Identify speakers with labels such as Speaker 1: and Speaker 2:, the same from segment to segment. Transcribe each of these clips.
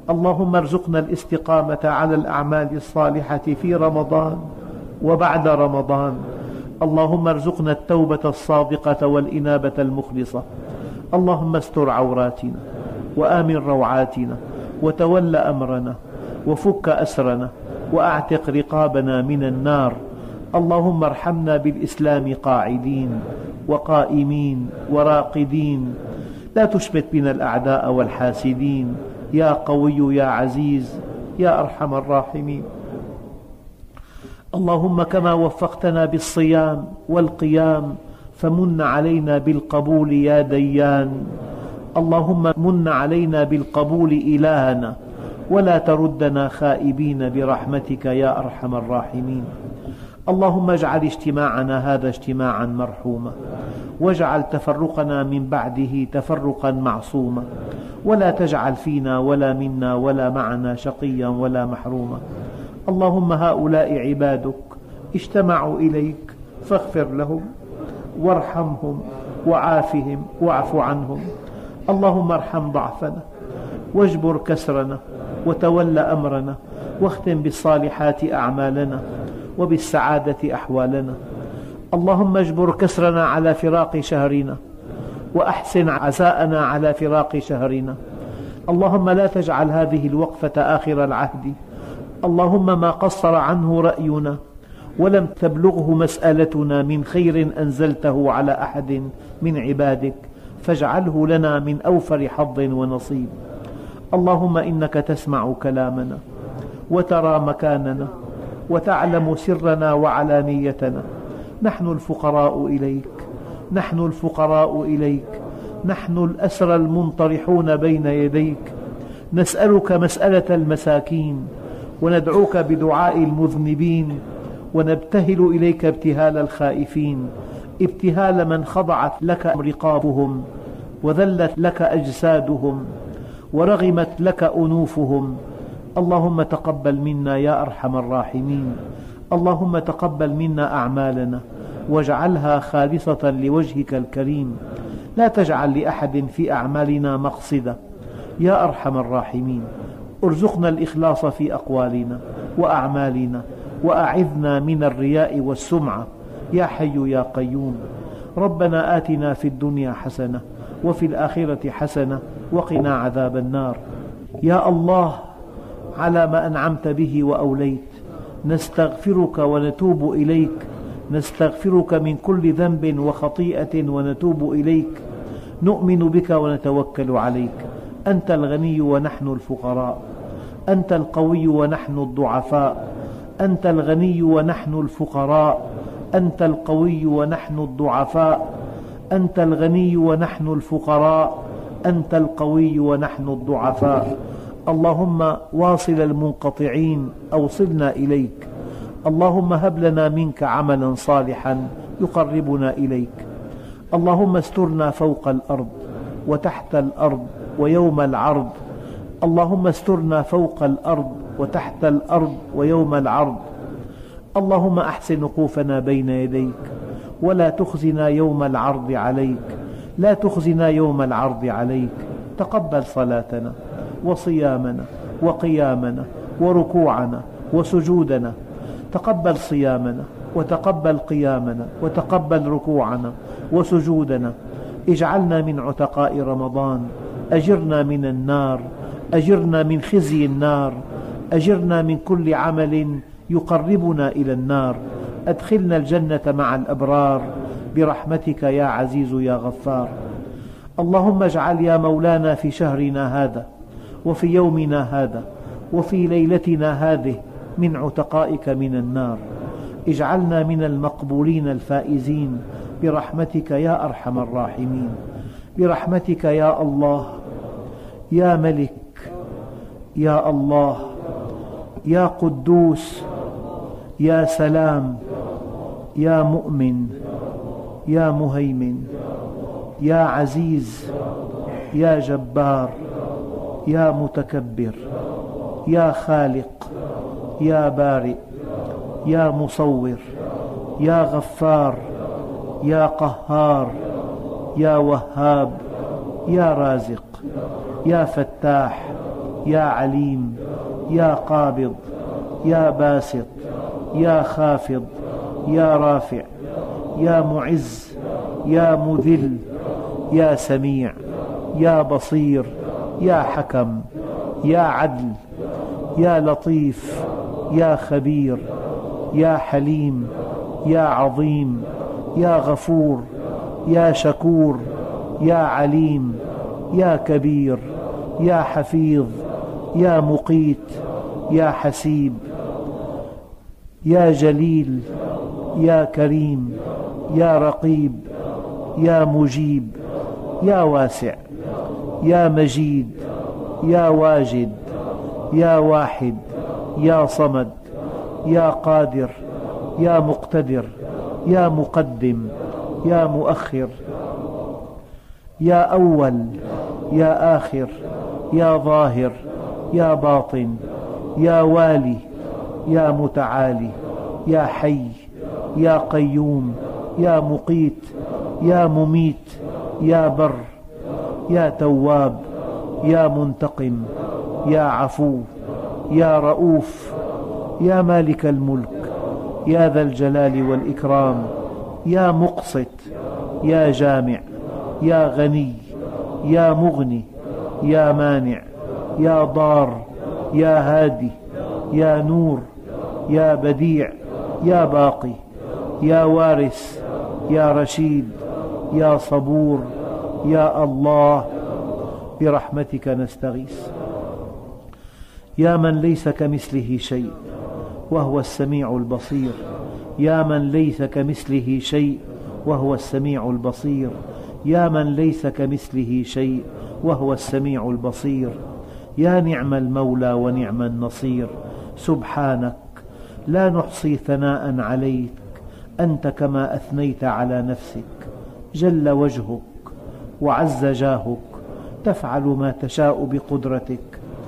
Speaker 1: اللهم ارزقنا الاستقامة على الأعمال الصالحة في رمضان وبعد رمضان. اللهم ارزقنا التوبة الصادقة والإنابة المخلصة. اللهم استر عوراتنا وآمن روعاتنا وتول أمرنا وفك أسرنا وأعتق رقابنا من النار. اللهم ارحمنا بالإسلام قاعدين وقائمين وراقدين، لا تشمت بنا الأعداء والحاسدين، يا قوي يا عزيز يا أرحم الراحمين. اللهم كما وفقتنا بالصيام والقيام فمن علينا بالقبول يا ديان. اللهم من علينا بالقبول إلهنا، ولا تردنا خائبين برحمتك يا أرحم الراحمين. اللهم اجعل اجتماعنا هذا اجتماعا مرحوما، واجعل تفرقنا من بعده تفرقا معصوما، ولا تجعل فينا ولا منا ولا معنا شقيا ولا محروما. اللهم هؤلاء عبادك اجتمعوا إليك فاغفر لهم وارحمهم وعافهم واعف عنهم. اللهم ارحم ضعفنا واجبر كسرنا وتول أمرنا، واختم بالصالحات أعمالنا وبالسعادة أحوالنا. اللهم اجبر كسرنا على فراق شهرنا، وأحسن عزاءنا على فراق شهرنا. اللهم لا تجعل هذه الوقفة آخر العهد. اللهم ما قصر عنه رأينا ولم تبلغه مسألتنا من خير أنزلته على أحد من عبادك فاجعله لنا من أوفر حظ ونصيب. اللهم إنك تسمع كلامنا وترى مكاننا وتعلم سرنا وعلانيتنا. نحن الفقراء إليك، نحن الفقراء إليك، نحن الأسرى المنطرحون بين يديك. نسألك مسألة المساكين، وندعوك بدعاء المذنبين، ونبتهل إليك ابتهال الخائفين، ابتهال من خضعت لك رقابهم وذلت لك أجسادهم ورغمت لك أنوفهم. اللهم تقبل منا يا أرحم الراحمين. اللهم تقبل منا أعمالنا واجعلها خالصة لوجهك الكريم، لا تجعل لأحد في أعمالنا مقصدة يا أرحم الراحمين. ارزقنا الإخلاص في أقوالنا وأعمالنا، وأعذنا من الرياء والسمعة يا حي يا قيوم. ربنا آتنا في الدنيا حسنة وفي الآخرة حسنة وقنا عذاب النار. يا الله، على ما أنعمت به وأوليت نستغفرك ونتوب إليك، نستغفرك من كل ذنب وخطيئة ونتوب إليك. نؤمن بك ونتوكل عليك. أنت الغني ونحن الفقراء، أنت القوي ونحن الضعفاء، أنت الغني ونحن الفقراء، أنت القوي ونحن الضعفاء، أنت الغني ونحن الفقراء، أنت القوي ونحن الضعفاء. اللهم واصل المنقطعين أوصلنا إليك. اللهم هب لنا منك عملا صالحا يقربنا إليك. اللهم استرنا فوق الأرض وتحت الأرض ويوم العرض. اللهم استرنا فوق الأرض وتحت الأرض ويوم العرض. اللهم أحسن وقوفنا بين يديك، ولا تخزنا يوم العرض عليك، لا تخزنا يوم العرض عليك. تقبل صلاتنا وصيامنا وقيامنا وركوعنا وسجودنا. تقبل صيامنا وتقبل قيامنا وتقبل ركوعنا وسجودنا. اجعلنا من عتقاء رمضان. أجرنا من النار، أجرنا من خزي النار، أجرنا من كل عمل يقربنا إلى النار. أدخلنا الجنة مع الأبرار برحمتك يا عزيز يا غفار. اللهم اجعل يا مولانا في شهرنا هذا وفي يومنا هذا وفي ليلتنا هذه من عتقائك من النار. اجعلنا من المقبولين الفائزين برحمتك يا أرحم الراحمين. برحمتك يا الله، يا ملك، يا الله، يا قدوس، يا سلام، يا مؤمن، يا مهيمن، يا عزيز، يا جبار، يا متكبر، يا خالق، يا بارئ، يا مصور، يا غفار، يا قهار، يا وهاب، يا رازق، يا فتاح، يا عليم، يا قابض، يا باسط، يا خافض، يا رافع، يا معز، يا مذل، يا سميع، يا بصير، يا حكم، يا عدل، يا لطيف، يا خبير، يا حليم، يا عظيم، يا غفور، يا شكور، يا عليم، يا كبير، يا حفيظ، يا مقيت، يا حسيب، يا جليل، يا كريم، يا رقيب، يا مجيب، يا واسع، يا مجيد، يا واجد، يا واحد، يا صمد، يا قادر، يا مقتدر، يا مقدم، يا مؤخر، يا أول، يا آخر، يا ظاهر، يا باطن، يا والي، يا متعالي، يا حي، يا قيوم، يا مقيت، يا مميت، يا بر، يا تواب، يا منتقم، يا عفو، يا رؤوف، يا مالك الملك، يا ذا الجلال والإكرام، يا مقسط، يا جامع، يا غني، يا مغني، يا مانع، يا ضار، يا هادي، يا نور، يا بديع، يا باقي، يا وارث، يا رشيد، يا صبور، يا الله، برحمتك نستغيث. يا من ليس كمثله شيء وهو السميع البصير، يا من ليس كمثله شيء وهو السميع البصير، يا من ليس كمثله شيء وهو السميع البصير. يا نعم المولى ونعم النصير، سبحانك لا نحصي ثناء عليك، أنت كما أثنيت على نفسك، جل وجهك وعز جاهك، تفعل ما تشاء بقدرتك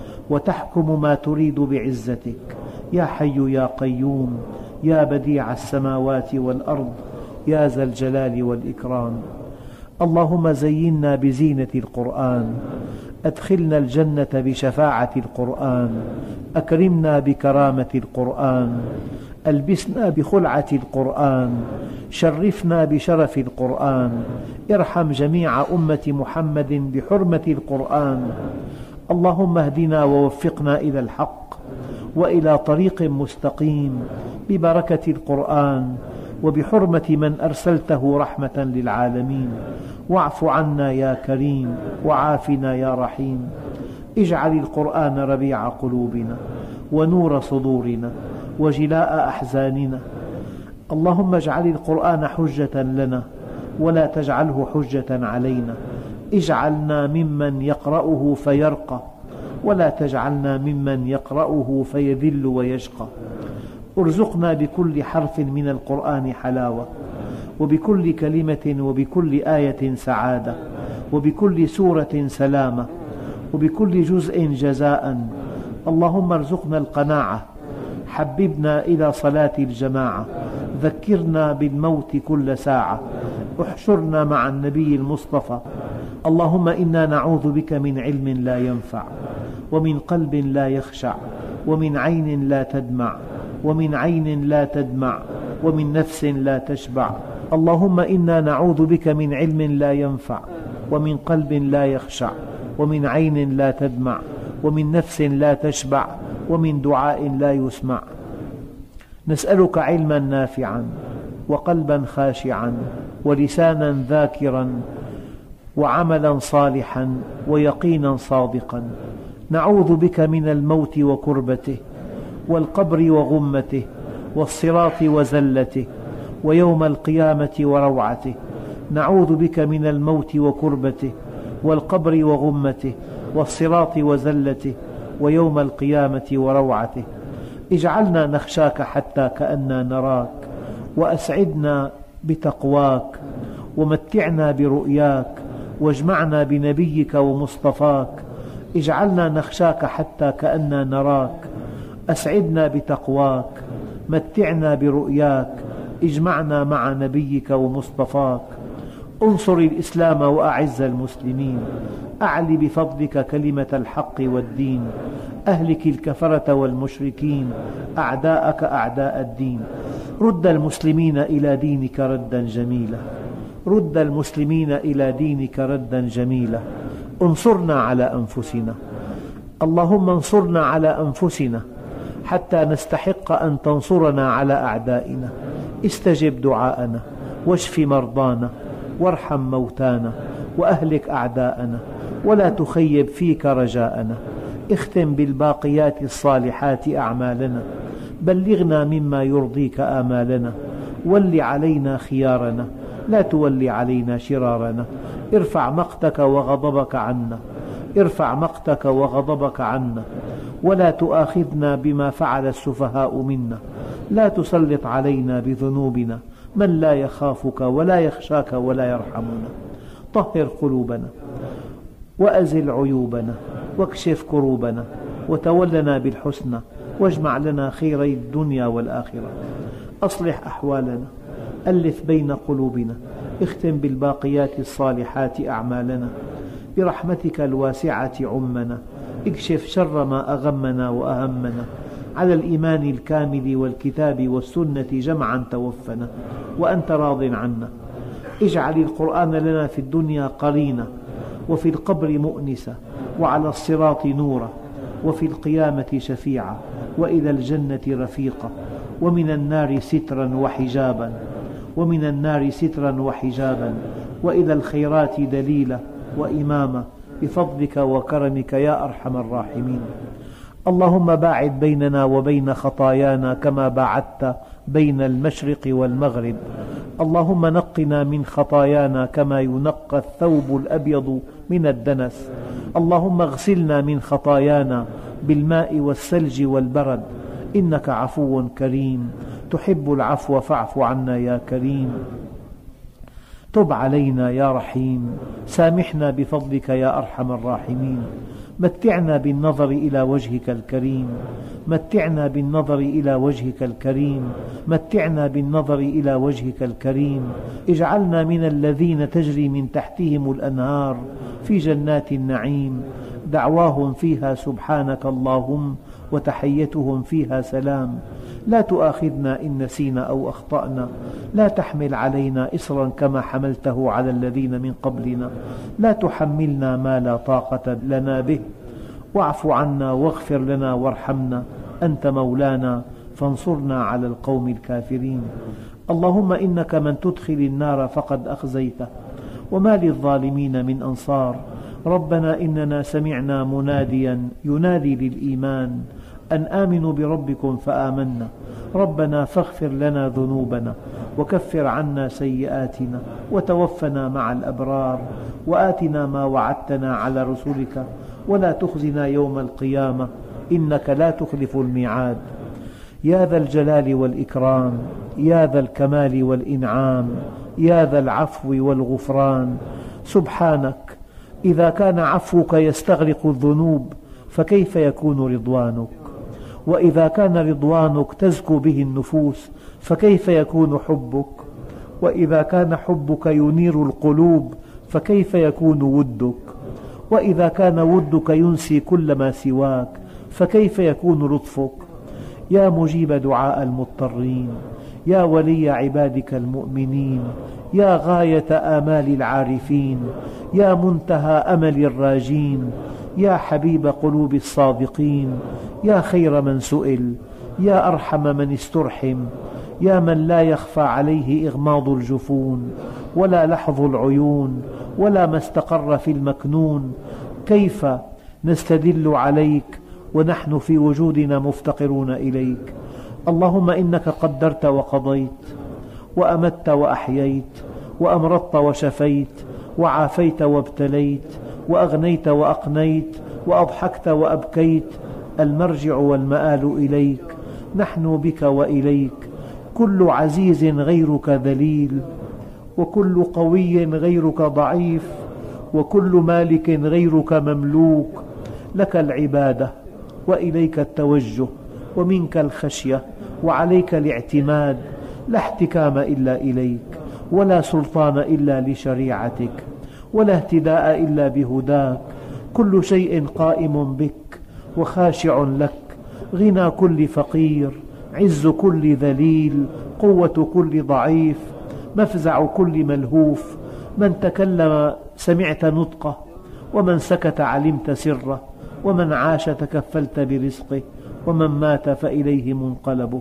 Speaker 1: وتحكم ما تريد بعزتك. يا حي يا قيوم، يا بديع السماوات والأرض، يا ذا الجلال والإكرام. اللهم زينا بزينة القرآن، أدخلنا الجنة بشفاعة القرآن، أكرمنا بكرامة القرآن، ألبسنا بخلعة القرآن، شرفنا بشرف القرآن، ارحم جميع أمة محمد بحرمة القرآن. اللهم اهدنا ووفقنا إلى الحق وإلى طريق مستقيم ببركة القرآن وبحرمة من أرسلته رحمة للعالمين. واعف عنا يا كريم وعافنا يا رحيم. اجعل القرآن ربيع قلوبنا ونور صدورنا وجلاء أحزاننا. اللهم اجعل القرآن حجة لنا ولا تجعله حجة علينا. اجعلنا ممن يقرأه فيرقى ولا تجعلنا ممن يقرأه فيذل ويشقى. ارزقنا بكل حرف من القرآن حلاوة، وبكل كلمة وبكل آية سعادة، وبكل سورة سلامة، وبكل جزء جزاء. اللهم ارزقنا القناعة، حببنا إلى صلاة الجماعة، ذكرنا بالموت كل ساعة، احشرنا مع النبي المصطفى. اللهم إنا نعوذ بك من علم لا ينفع، ومن قلب لا يخشع، ومن عين لا تدمع، ومن عين لا تدمع، ومن نفس لا تشبع. اللهم إنا نعوذ بك من علم لا ينفع، ومن قلب لا يخشع، ومن عين لا تدمع، ومن نفس لا تشبع، ومن دعاء لا يسمع. نسألك علما نافعا وقلبا خاشعا ولسانا ذاكرا وعملا صالحا ويقينا صادقا. نعوذ بك من الموت وكربته، والقبر وغمته، والصراط وزلته، ويوم القيامة وروعته. نعوذ بك من الموت وكربته، والقبر وغمته، والصراط وزلته، ويوم القيامة وروعته. اجعلنا نخشاك حتى كأننا نراك، وأسعدنا بتقواك، ومتعنا برؤياك، واجمعنا بنبيك ومصطفاك. اجعلنا نخشاك حتى كأننا نراك، أسعدنا بتقواك، متعنا برؤياك، اجمعنا مع نبيك ومصطفاك. انصر الإسلام وأعز المسلمين، أعل بفضلك كلمة الحق والدين، أهلك الكفرة والمشركين أعداءك أعداء الدين. رد المسلمين إلى دينك ردا جميلا، رد المسلمين إلى دينك ردا جميلا. انصرنا على أنفسنا، اللهم انصرنا على أنفسنا حتى نستحق أن تنصرنا على أعدائنا. استجب دعاءنا واشف مرضانا وارحم موتانا وأهلك أعداءنا ولا تخيب فيك رجاءنا. اختم بالباقيات الصالحات أعمالنا، بلغنا مما يرضيك آمالنا، ول علينا خيارنا لا تول علينا شرارنا. ارفع مقتك وغضبك عنا، ارفع مقتك وغضبك عنا، ولا تؤاخذنا بما فعل السفهاء منا. لا تسلط علينا بذنوبنا من لا يخافك ولا يخشاك ولا يرحمنا. طهر قلوبنا وأزل عيوبنا واكشف كروبنا وتولنا بالحسنى واجمع لنا خيري الدنيا والآخرة. أصلح أحوالنا، ألف بين قلوبنا، اختم بالباقيات الصالحات أعمالنا. برحمتك الواسعة عمنا، اكشف شر ما أغمنا وأهمنا. على الإيمان الكامل والكتاب والسنة جمعا توفنا وأنت راض عنا. اجعل القرآن لنا في الدنيا قرينا، وفي القبر مؤنسا، وعلى الصراط نورا، وفي القيامة شفيعا، وإلى الجنة رفيقا، ومن النار سترا وحجابا، ومن النار سترا وحجابا، وإلى الخيرات دليلا وإماما، بفضلك وكرمك يا أرحم الراحمين. اللهم باعد بيننا وبين خطايانا كما باعدت بين المشرق والمغرب. اللهم نقنا من خطايانا كما ينقى الثوب الأبيض من الدنس. اللهم اغسلنا من خطايانا بالماء والثلج والبرد، إنك عفو كريم تحب العفو فاعف عنا يا كريم. تب علينا يا رحيم، سامحنا بفضلك يا أرحم الراحمين. متعنا بالنظر إلى وجهك الكريم، متعنا بالنظر إلى وجهك الكريم، متعنا بالنظر إلى وجهك الكريم. اجعلنا من الذين تجري من تحتهم الأنهار في جنات النعيم، دعواهم فيها سبحانك اللهم وتحيتهم فيها سلام. لا تؤاخذنا إن نسينا أو أخطأنا، لا تحمل علينا إصرا كما حملته على الذين من قبلنا، لا تحملنا ما لا طاقة لنا به، واعف عنا واغفر لنا وارحمنا، أنت مولانا فانصرنا على القوم الكافرين. اللهم إنك من تدخل النار فقد أخزيته، وما للظالمين من أنصار. ربنا إننا سمعنا مناديا ينادي للإيمان أن آمنوا بربكم فآمنا، ربنا فاغفر لنا ذنوبنا وكفر عنا سيئاتنا وتوفنا مع الأبرار، وآتنا ما وعدتنا على رسلك ولا تخزنا يوم القيامة إنك لا تخلف الميعاد. يا ذا الجلال والإكرام، يا ذا الكمال والإنعام، يا ذا العفو والغفران. سبحانك، إذا كان عفوك يستغرق الذنوب فكيف يكون رضوانك؟ وإذا كان رضوانك تزكو به النفوس فكيف يكون حبك؟ وإذا كان حبك ينير القلوب فكيف يكون ودك؟ وإذا كان ودك ينسي كل ما سواك فكيف يكون لطفك؟ يا مجيب دعاء المضطرين، يا ولي عبادك المؤمنين، يا غاية آمال العارفين، يا منتهى أمل الراجين، يا حبيب قلوب الصادقين، يا خير من سئل، يا أرحم من استرحم، يا من لا يخفى عليه إغماض الجفون ولا لحظ العيون ولا ما استقر في المكنون. كيف نستدل عليك ونحن في وجودنا مفتقرون إليك؟ اللهم إنك قدرت وقضيت، وأمت وأحييت، وأمرضت وشفيت، وعافيت وابتليت، وأغنيت وأقنيت، وأضحكت وأبكيت. المرجع والمآل إليك، نحن بك وإليك. كل عزيز غيرك ذليل، وكل قوي غيرك ضعيف، وكل مالك غيرك مملوك. لك العبادة وإليك التوجه ومنك الخشية وعليك الاعتماد، لا احتكام إلا إليك ولا سلطان إلا لشريعتك، ولا اهتداء إلا بهداك. كل شيء قائم بك وخاشع لك، غنى كل فقير، عز كل ذليل، قوة كل ضعيف، مفزع كل ملهوف. من تكلم سمعت نطقه، ومن سكت علمت سره، ومن عاش تكفلت برزقه، ومن مات فإليه منقلبه.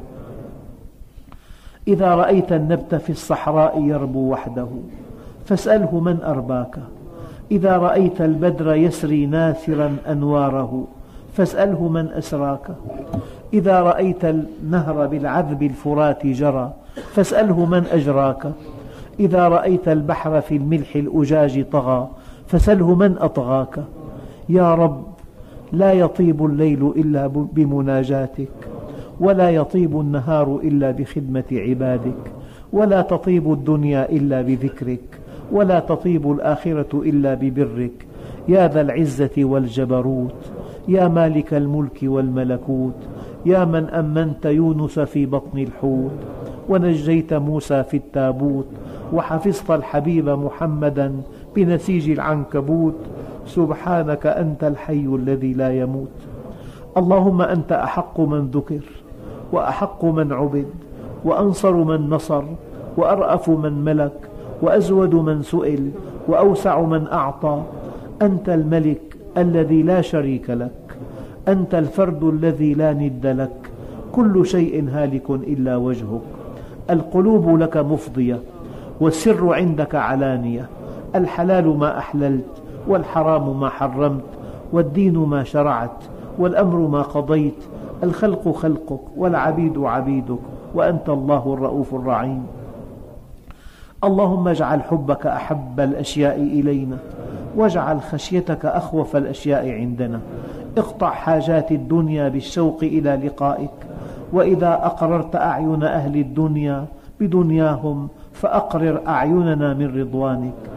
Speaker 1: إذا رأيت النبت في الصحراء يربو وحده فاسأله من أرباك. إذا رأيت البدر يسري ناثرا أنواره فاسأله من أسراك. إذا رأيت النهر بالعذب الفرات جرى فاسأله من أجراك. إذا رأيت البحر في الملح الأجاج طغى فسله من أطغاك. يا رب، لا يطيب الليل إلا بمناجاتك، ولا يطيب النهار إلا بخدمة عبادك، ولا تطيب الدنيا إلا بذكرك، ولا تطيب الآخرة إلا ببرك. يا ذا العزة والجبروت، يا مالك الملك والملكوت، يا من أمنت يونس في بطن الحوت، ونجيت موسى في التابوت، وحفظت الحبيب محمدا بنسيج العنكبوت. سبحانك أنت الحي الذي لا يموت. اللهم أنت أحق من ذكر، وأحق من عبد، وأنصر من نصر، وأرأف من ملك، وأزود من سئل، وأوسع من أعطى. أنت الملك الذي لا شريك لك، أنت الفرد الذي لا ند لك. كل شيء هالك إلا وجهك. القلوب لك مفضية، والسر عندك علانية. الحلال ما أحللت، والحرام ما حرمت، والدين ما شرعت، والأمر ما قضيت. الخلق خلقك، والعبيد عبيدك، وأنت الله الرؤوف الرحيم. اللهم اجعل حبك أحب الأشياء إلينا، واجعل خشيتك أخوف الأشياء عندنا. اقطع حاجات الدنيا بالشوق إلى لقائك، وإذا أقررت أعين أهل الدنيا بدنياهم فأقرر أعيننا من رضوانك.